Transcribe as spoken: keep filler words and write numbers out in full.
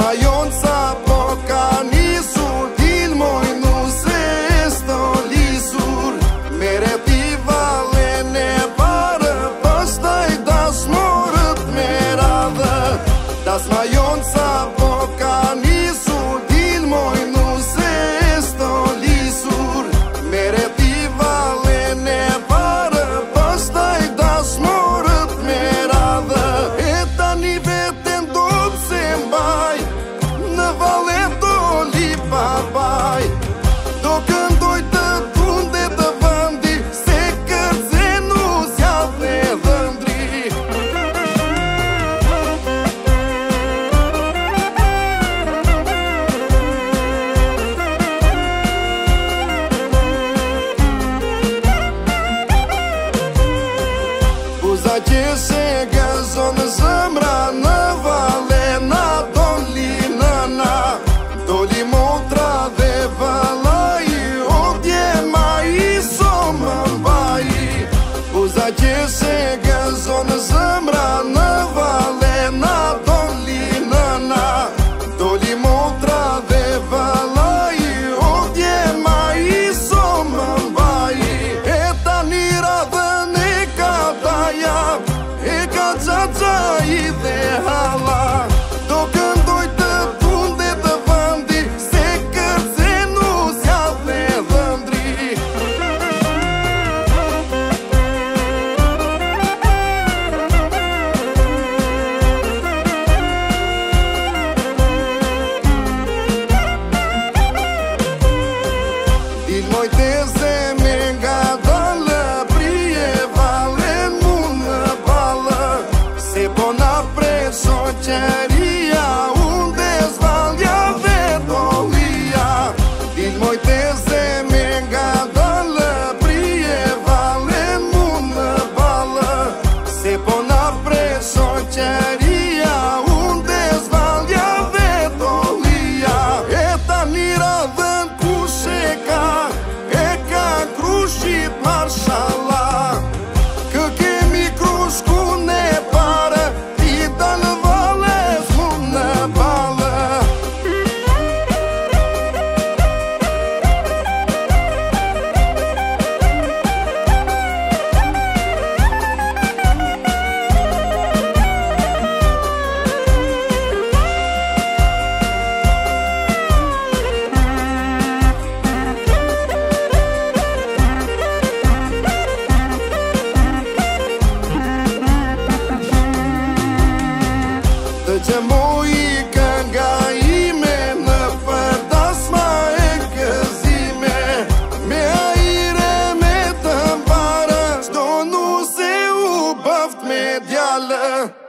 znająca pokanisur din moj nuse stolisur mere ti valene parë pastaj da smorët me radhë da znająca pokanisur din moj nuse stolisur mere ti valene parë pastaj da smorët me radhë e tani veten do pse mbaj në valet do li papaj do këndoj të tunde të vëndi se kërcenu zjallë dhe dhëndri buza që se gëzon zëmra në valena doli nëna doli motra dhe vëllai o dje ma i so më mbaj buza që se gëzon zëmra në valena doli nëna doli motra dhe vëllai o dje ma i so më mbaj e tani radhën e ka daja e ka xaxa i dhe hala do këndoj të tunde të vëndi se kërcenu zjallë dhe dhëndri il moj të zeme nga dalë prije valen mu në balë se po na preso qeria unë dhe zvalja dhe dolia il moj të zeme nga dalë prije valen mu në balë se po na preso qeria unë dhe zvalja dhe dolia e tani radhën kush e ka e ka krushit marshallah kë kemi krush ku ne pare i dalë vales mu në balë të që moj kënga ime në përdasma e gëzime me ajre me të mbarë shdo nuse u bëft me djallë